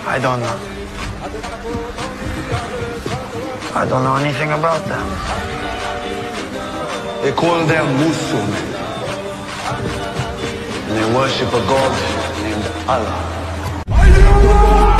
I don't know. I don't know anything about them. They call them Muslim. And they worship a god named Allah.